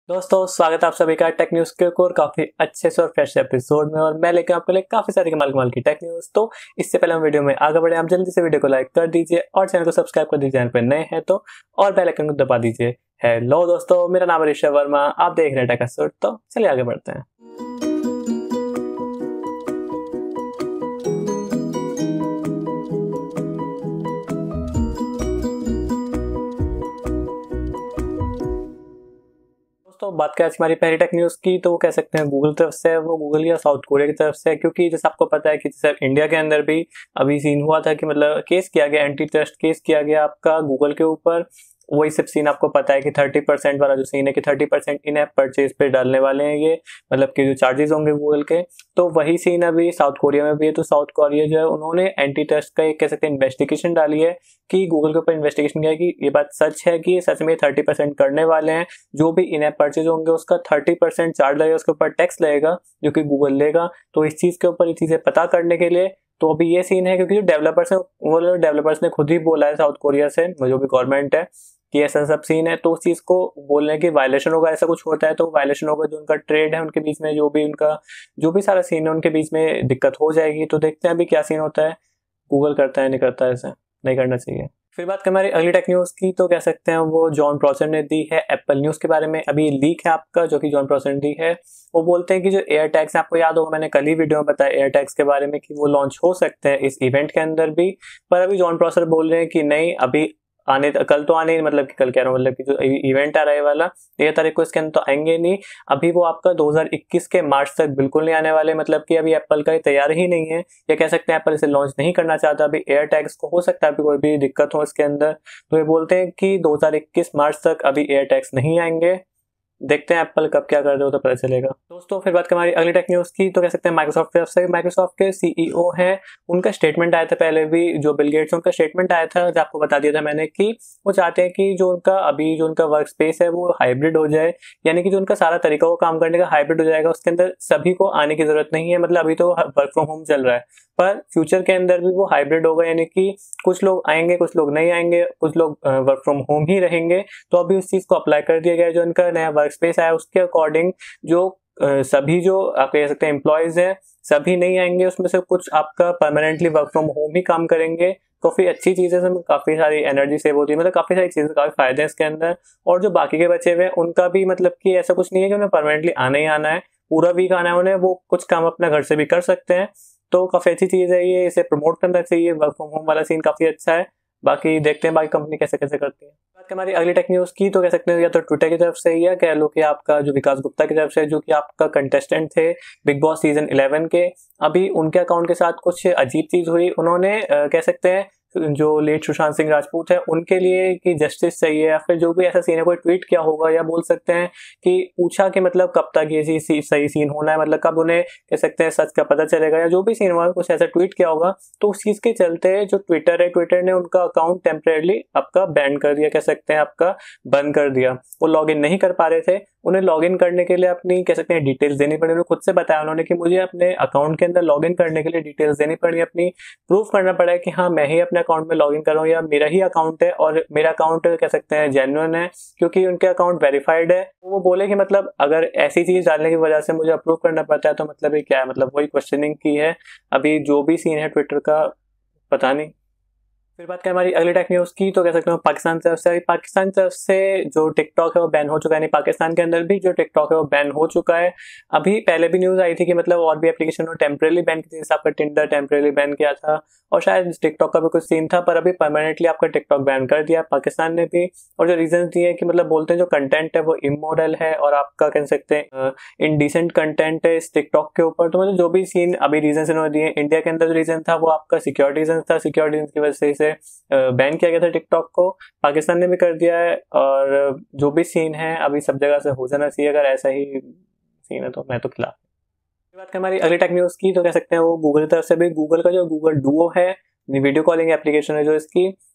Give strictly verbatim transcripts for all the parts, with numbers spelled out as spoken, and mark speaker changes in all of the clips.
Speaker 1: दोस्तों स्वागत है आप सभी का टेक न्यूज के और काफी अच्छे से और फ्रेश एपिसोड में। और मैं लेकर आपके लिए काफी सारी कमाल कमाल की टेक न्यूज। तो इससे पहले हम वीडियो में आगे बढ़े, आप जल्दी से वीडियो को लाइक कर दीजिए और चैनल को सब्सक्राइब कर दीजिए चैनल पर नए हैं तो, और बेल आइकन को दबा दीजिए। हेलो दोस्तों, मेरा नाम है ऋषभ वर्मा, आप देख रहे हैं टेक असुर। तो चलिए आगे बढ़ते हैं। तो बात करें आज हमारी पहली टेक न्यूज की, तो वो कह सकते हैं गूगल तरफ से है, वो गूगल या साउथ कोरिया की तरफ से है। क्योंकि जैसे आपको पता है कि जैसे इंडिया के अंदर भी अभी सीन हुआ था कि मतलब केस किया गया, एंटी ट्रस्ट केस किया गया आपका गूगल के ऊपर। वही सब सीन आपको पता है कि थर्टी परसेंट वाला जो सीन है कि thirty percent in app purchase पे डालने वाले हैं ये, मतलब कि जो चार्जेस होंगे गूगल के। तो वही सीन अभी साउथ कोरिया में भी है। तो साउथ कोरिया जो है उन्होंने एंटी ट्रस्ट का एक कह सकते हैं इन्वेस्टिगेशन डाली है कि गूगल के ऊपर इन्वेस्टिगेशन किया है कि ये बात सच है कि सच में थर्टी परसेंट करने वाले हैं। जो भी इन ऐप परचेज होंगे उसका थर्टी परसेंट चार्ज लगेगा, उसके ऊपर टैक्स लगेगा जो कि गूगल लेगा। तो इस चीज के ऊपर ये चीजें पता करने के लिए तो अभी ये सीन है, क्योंकि जो डेवलपर्स है वो डेवलपर्स ने खुद ही बोला है साउथ कोरिया से, जो भी गवर्नमेंट है, कि ऐसा सब सीन है। तो उस चीज को बोलने की वायलेशन होगा, ऐसा कुछ होता है तो वायलेशन होगा। जो उनका ट्रेड है उनके बीच में, जो भी उनका जो भी सारा सीन है उनके बीच में दिक्कत हो जाएगी। तो देखते हैं अभी क्या सीन होता है, गूगल करता है नहीं करता है, ऐसा नहीं करना चाहिए। फिर बात करें हमारी अगली टेक न्यूज की, तो कह सकते हैं वो जॉन प्रॉसर ने दी है एप्पल न्यूज के बारे में। अभी लीक है आपका जो कि जॉन प्रॉसर ने दी है। वो बोलते हैं कि जो एयर टैग्स, आपको याद होगा मैंने कल ही वीडियो में बताया एयर टैग्स के बारे में कि वो लॉन्च हो सकते हैं इस इवेंट के अंदर भी। पर अभी जॉन प्रॉसर बोल रहे हैं कि नहीं, अभी आने कल तो आने, मतलब कि कल कह रहा हूँ, मतलब कि जो इवेंट आ रहा है वाला तेरह तारीख को, इसके अंदर तो आएंगे नहीं। अभी वो आपका दो हज़ार इक्कीस के मार्च तक बिल्कुल नहीं आने वाले। मतलब कि अभी एप्पल का तैयार ही नहीं है, या कह सकते हैं एप्पल इसे लॉन्च नहीं करना चाहता। अभी एयर टैग्स को हो सकता है अभी कोई भी दिक्कत हो इसके अंदर। तो ये बोलते हैं कि दो हज़ार इक्कीस मार्च तक अभी एयर टैग्स नहीं आएंगे। देखते हैं एप्पल कब क्या कर रहे हो तो पता चलेगा। दोस्तों फिर बात करें हमारी अगली टेक न्यूज की, तो कह सकते हैं माइक्रोसॉफ्ट की तरफ से। माइक्रोसॉफ्ट के सीईओ हैं, उनका स्टेटमेंट आया था पहले भी, जो बिल गेट्स उनका स्टेटमेंट आया था, जो आपको बता दिया था मैंने कि वो चाहते हैं कि जो उनका अभी जो उनका वर्क स्पेस है वो हाइब्रिड हो जाए। यानी कि जो उनका सारा तरीका वो काम करने का हाइब्रिड हो जाएगा, उसके अंदर सभी को आने की जरूरत नहीं है। मतलब अभी तो वर्क फ्रॉम होम चल रहा है, पर फ्यूचर के अंदर भी वो हाइब्रिड होगा। यानी कि कुछ लोग आएंगे, कुछ लोग नहीं आएंगे, कुछ लोग वर्क फ्रॉम होम ही रहेंगे। तो अभी उस चीज को अप्लाई कर दिया गया है। जो उनका नया वर्क स्पेस आया उसके अकॉर्डिंग जो uh, सभी जो आप कह सकते हैं एम्प्लॉयज हैं सभी नहीं आएंगे, उसमें से कुछ आपका परमानेंटली वर्क फ्रॉम होम ही काम करेंगे। काफी अच्छी चीज है, काफी सारी एनर्जी सेव होती है, मतलब काफी सारी चीजें, काफी फायदे हैं इसके अंदर। और जो बाकी के बचे हुए हैं उनका भी मतलब कि ऐसा कुछ नहीं है कि उन्हें परमानेंटली आना ही आना है, पूरा वीक आना है उन्हें। वो कुछ काम अपना घर से भी कर सकते हैं। तो काफी अच्छी चीज है ये, इसे प्रमोट करना चाहिए। वर्क फ्रॉम होम वाला सीन काफी अच्छा है। बाकी देखते हैं बाकी कंपनी कैसे कैसे करती है। बात करें हमारी अगली टेक न्यूज की, तो कह सकते हैं या तो ट्विटर की तरफ से या कह लो कि आपका जो विकास गुप्ता की तरफ से, जो कि आपका कंटेस्टेंट थे बिग बॉस सीजन इलेवन के। अभी उनके अकाउंट के साथ कुछ अजीब चीज हुई। उन्होंने कह सकते हैं जो लेट सुशांत सिंह राजपूत है उनके लिए कि जस्टिस चाहिए, या फिर जो भी ऐसा सीन है कोई ट्वीट किया होगा, या बोल सकते हैं कि पूछा कि मतलब कब तक ये सी, सही सीन होना है, मतलब कब उन्हें कह सकते हैं सच का पता चलेगा, या जो भी सीन हुआ कुछ ऐसा ट्वीट किया होगा। तो उस चीज के चलते जो ट्विटर है, ट्विटर ने उनका अकाउंट टेम्परेरली आपका बैन कर दिया, कह सकते हैं आपका बंद कर दिया। वो लॉग इन नहीं कर पा रहे थे। उन्हें लॉग इन करने के लिए अपनी कह सकते हैं डिटेल्स देनी पड़ी। उन्होंने खुद से बताया उन्होंने कि मुझे अपने अकाउंट के अंदर लॉग इन करने के लिए डिटेल्स देनी पड़ी, अपनी प्रूफ करना पड़ा है कि हाँ मैं ही अपने अकाउंट में लॉग इन कर रहा हूँ, या मेरा ही अकाउंट है और मेरा अकाउंट कह सकते हैं जेन्युइन है, क्योंकि उनके अकाउंट वेरीफाइड है। वो बोले कि मतलब अगर ऐसी चीज डालने की वजह से मुझे अप्रूव करना पड़ता है तो मतलब ये क्या है, मतलब वही क्वेश्चनिंग की है। अभी जो भी सीन है ट्विटर का पता नहीं। फिर बात करें हमारी अगली टेक न्यूज की, तो कह सकते हैं पाकिस्तान तरफ से। पाकिस्तान तरफ से जो टिकटॉक है वो बैन हो चुका है, नहीं पाकिस्तान के अंदर भी जो टिकटॉक है वो बैन हो चुका है। अभी पहले भी न्यूज आई थी कि मतलब और भी एप्लीकेशन को टेम्परेली बैन की थी, जैसे आपका टिंडर टेम्परेली बैन किया था, और शायद टिकटॉक का भी कुछ सीन था। पर अभी परमानेंटली आपका टिकटॉक बैन कर दिया पाकिस्तान ने भी। और जो रीजन दिए कि मतलब बोलते हैं जो कंटेंट है वो इमोरल है और आपका कह सकते हैं इनडिसेंट कंटेंट है इस टिकटॉक के ऊपर। तो मतलब जो भी सीन अभी रीजन इन्होंने दिए, इंडिया के अंदर जो रीजन था वो आपका सिक्योरिटी रीजन था, सिक्योरिटी रीजन की वजह से बैन किया गया था टिकटॉक को। पाकिस्तान ने भी कर दिया है। और जो भी सीन है अभी सब जगह से हो जाना चाहिए, अगर ऐसा ही सीन है तो मैं तो खिलाफ। बात करें हमारी अगली टेक न्यूज की, तो कह सकते हैं वो गूगल की तरफ से भी। गूगल का जो गूगल डुओ है वीडियो कॉलिंग एप्लीकेशन है जो इसकी,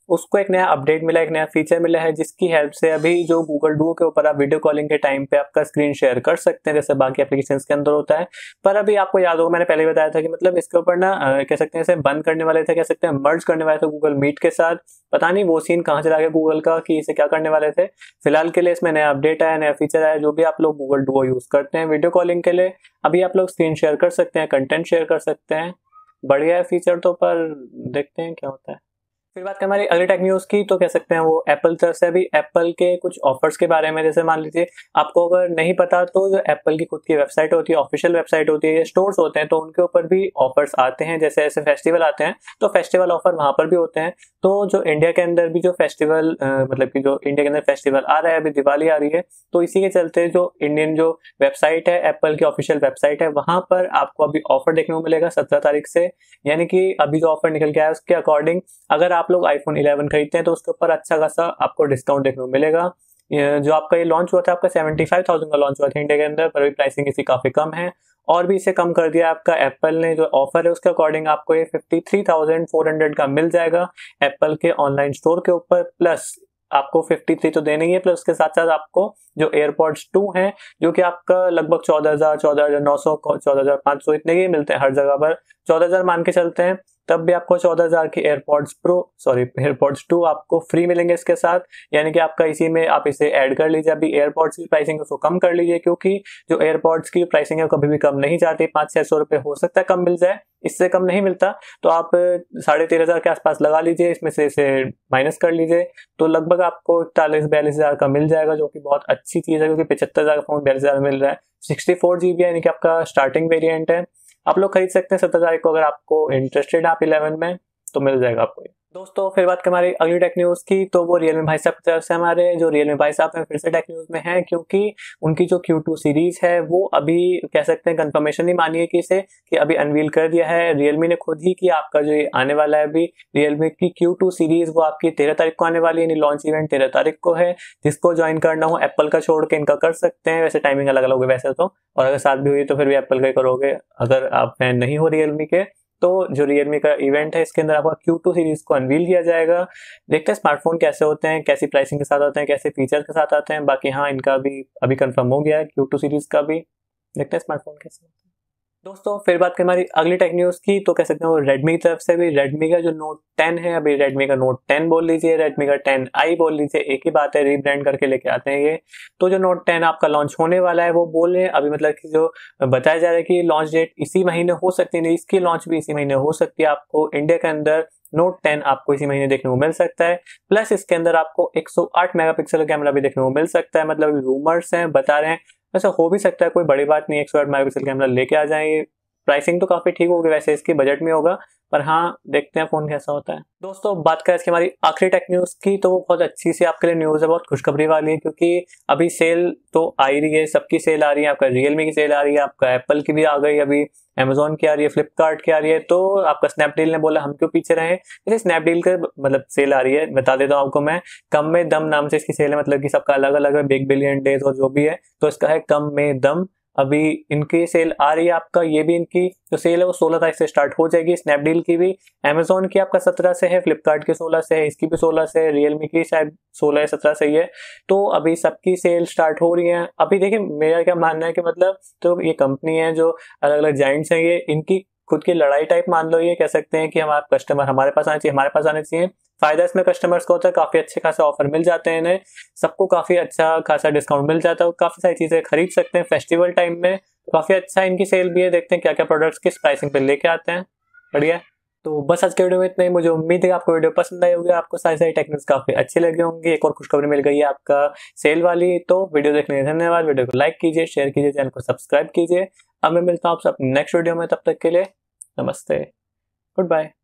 Speaker 1: उसको एक नया अपडेट मिला, एक नया फीचर मिला है, जिसकी हेल्प से अभी जो गूगल डुओ के ऊपर आप वीडियो कॉलिंग के टाइम पे आपका स्क्रीन शेयर कर सकते हैं जैसे बाकी एप्लीकेशंस के अंदर होता है। पर अभी आपको याद होगा मैंने पहले बताया था कि मतलब इसके ऊपर ना कह सकते हैं इसे बंद करने वाले थे, कह सकते हैं मर्ज करने वाले थे गूगल मीट के साथ। पता नहीं वो सीन कहाँ चला गया गूगल का कि इसे क्या करने वाले थे। फिलहाल के लिए इसमें नया अपडेट आया, नया फीचर आया। जो भी आप लोग गूगल डुओ यूज करते हैं वीडियो कॉलिंग के लिए, अभी आप लोग स्क्रीन शेयर कर सकते हैं, कंटेंट शेयर कर सकते हैं। बढ़िया है फीचर तो, पर देखते हैं क्या होता है। फिर बात करें हमारी अगली टेक न्यूज की, तो कह सकते हैं वो एप्पल तरफ से अभी एप्पल के कुछ ऑफर्स के बारे में। जैसे मान लीजिए आपको अगर नहीं पता तो जो एप्पल की खुद की वेबसाइट होती है, ऑफिशियल वेबसाइट होती है, स्टोर्स होते हैं, तो उनके ऊपर भी ऑफर्स आते हैं। जैसे ऐसे फेस्टिवल आते हैं तो फेस्टिवल ऑफर वहां पर भी होते हैं। तो जो इंडिया के अंदर भी जो फेस्टिवल मतलब कि जो इंडिया के अंदर फेस्टिवल आ रहा है, अभी दिवाली आ रही है, तो इसी के चलते जो इंडियन जो वेबसाइट है, एप्पल की ऑफिशियल वेबसाइट है, वहां पर आपको अभी ऑफर देखने को मिलेगा सत्रह तारीख से। यानी कि अभी जो ऑफर निकल के आया उसके अकॉर्डिंग अगर आप लोग आईफोन इलेवन खरीदते हैं तो उसके ऊपर अच्छा खासा आपको डिस्काउंट देखने को मिलेगा। जो आपका ये लॉन्च हुआ था, आपका सेवेंटी फाइव थाउजेंड का लॉन्च हुआ था इंडिया के अंदर, पर अभी प्राइसिंग इसकी काफी कम है और भी इसे कम कर दिया आपका एप्पल ने। जो ऑफर है उसके अकॉर्डिंग आपको ये fifty three thousand four hundred का मिल जाएगा एप्पल के ऑनलाइन स्टोर के ऊपर। प्लस आपको फिफ्टी थ्री तो देने ही है, प्लस उसके साथ साथ आपको जो एयरपॉड्स टू हैं जो कि आपका लगभग चौदह हजार चौदह हजार नौ सौ चौदह हजार पाँच सौ इतने के मिलते हैं हर जगह पर। चौदह हजार मान के चलते हैं, तब भी आपको चौदह हजार की AirPods Pro sorry AirPods two आपको फ्री मिलेंगे इसके साथ। यानी कि आपका इसी में आप इसे ऐड कर लीजिए। अभी एयरपॉड्स की प्राइसिंग उसको कम कर लीजिए, क्योंकि जो एयरपॉड्स की प्राइसिंग है कभी भी कम नहीं जाती। पाँच छह सौ रुपए हो सकता है कम मिल जाए, इससे कम नहीं मिलता। तो आप साढ़े तेरह हजार के आसपास लगा लीजिए, इसमें से इसे माइनस कर लीजिए, तो लगभग आपको चालीस बयालीस हजार का मिल जाएगा, जो कि बहुत अच्छी चीज है। क्योंकि पचहत्तर हजार का फोन बयालीस हजार मिल रहा है। सिक्सटी फोर जीबी यानी कि आपका स्टार्टिंग वेरिएंट है, आप लोग खरीद सकते हैं सत्तर तारीख को। अगर आपको इंटरेस्टेड आप इलेवन में तो मिल जाएगा आपको ये। दोस्तों फिर बात करें हमारी अगली टेक न्यूज की, तो वो रियलमी भाई साहब की तरफ से हमारे जो रियलमी भाई साहब हैं फिर से टेक न्यूज में हैं, क्योंकि उनकी जो क्यू टू सीरीज है वो अभी कह सकते हैं कंफर्मेशन नहीं मानिए कि इसे कि अभी अनवील कर दिया है रियलमी ने खुद ही कि आपका जो ये आने वाला है अभी रियलमी की क्यू टू सीरीज वो आपकी तेरह तारीख को आने वाली है। यानी लॉन्च इवेंट तेरह तारीख को है। जिसको ज्वाइन करना हो एप्पल का छोड़ के इनका कर सकते हैं। वैसे टाइमिंग अलग अलग होगी वैसे तो, और अगर साथ भी हुई तो फिर भी एप्पल का ही करोगे अगर आप फैन नहीं हो रियलमी के। तो जो रियलमी का इवेंट है इसके अंदर आपका क्यू टू सीरीज को अनवील किया जाएगा। देखते हैं स्मार्टफोन कैसे होते हैं, कैसी प्राइसिंग के साथ आते हैं, कैसे फीचर्स के साथ आते हैं। बाकी हाँ, इनका भी अभी कंफर्म हो गया है क्यू टू सीरीज का भी। देखते हैं स्मार्टफोन कैसे होता है। दोस्तों फिर बात करें हमारी अगली टेक न्यूज की, तो कह सकते हैं वो रेडमी की तरफ से भी रेडमी का जो नोट टेन है, अभी रेडमी का नोट टेन बोल लीजिए, रेडमी का टेन आई बोल लीजिए, एक ही बात है, रीब्रांड करके लेके आते हैं ये। तो जो नोट टेन आपका लॉन्च होने वाला है वो बोल रहे हैं अभी, मतलब कि जो बताया जा रहा है कि लॉन्च डेट इसी महीने हो सकती है, इसकी लॉन्च भी इसी महीने हो सकती है। आपको इंडिया के अंदर नोट टेन आपको इसी महीने देखने को मिल सकता है। प्लस इसके अंदर आपको एक सौ आठ मेगापिक्सल का कैमरा भी देखने को मिल सकता है। मतलब रूमर्स हैं, बता रहे हैं, वैसे हो भी सकता है, कोई बड़ी बात नहीं, एक सौ आठ मेगापिक्सल कैमरा लेके आ जाएंगे। प्राइसिंग तो काफी ठीक होगी वैसे, इसके बजट में होगा, पर हाँ देखते हैं फोन कैसा होता है। दोस्तों बात करें इसकी हमारी आखिरी टेक न्यूज की, तो वो बहुत अच्छी सी आपके लिए न्यूज है, बहुत खुशखबरी वाली है। क्योंकि अभी सेल तो आ ही रही है, सबकी सेल आ रही है। आपका रियलमी की सेल आ रही है, आपका एप्पल की भी आ गई, अभी अमेजोन की आ रही है, फ्लिपकार्ट की आ रही है। तो आपका स्नैपडील ने बोला हम क्यों पीछे रहे। जैसे स्नैपडील के मतलब सेल आ रही है, बता देता हूँ आपको मैं, कम में दम नाम से इसकी सेल है। मतलब कि सबका अलग अलग है, बिग बिलियन डेज और जो भी है, तो इसका है कम में दम। अभी इनकी सेल आ रही है, आपका ये भी इनकी जो सेल है वो सोलह तारीख से स्टार्ट हो जाएगी। स्नैपडील की भी, अमेजोन की आपका सत्रह से है, फ्लिपकार्ट की सोलह से है, इसकी भी सोलह से है, रियलमी की शायद सोलह या सत्रह से ही है। तो अभी सबकी सेल स्टार्ट हो रही है। अभी देखिए मेरा क्या मानना है कि मतलब तो ये कंपनी है जो अलग अलग जाइंट्स हैं, ये इनकी खुद की लड़ाई टाइप मान लो। ये कह सकते हैं कि हमारे कस्टमर हमारे पास आने चाहिए, हमारे पास आने चाहिए। फायदा इसमें कस्टमर्स को होता है, काफी अच्छे खासे ऑफर मिल जाते हैं इन्हें, सबको काफी अच्छा खासा डिस्काउंट मिल जाता है, काफी सारी चीजें खरीद सकते हैं फेस्टिवल टाइम में। काफी अच्छा इनकी सेल भी है। देखते हैं क्या क्या प्रोडक्ट्स किस प्राइसिंग पे लेके आते हैं। बढ़िया। तो बस आज के वीडियो में इतना ही। मुझे उम्मीद है आपको वीडियो पसंद आई होगी, आपको सारी सारी टेक्निक्स काफी अच्छी लगी होंगी। एक और खुशखबरी मिल गई है आपका सेल वाली। तो वीडियो देखने के लिए धन्यवाद। वीडियो को लाइक कीजिए, शेयर कीजिए, चैनल को सब्सक्राइब कीजिए। अब मैं मिलता हूँ आपसे नेक्स्ट वीडियो में, तब तक के लिए नमस्ते, गुड बाय।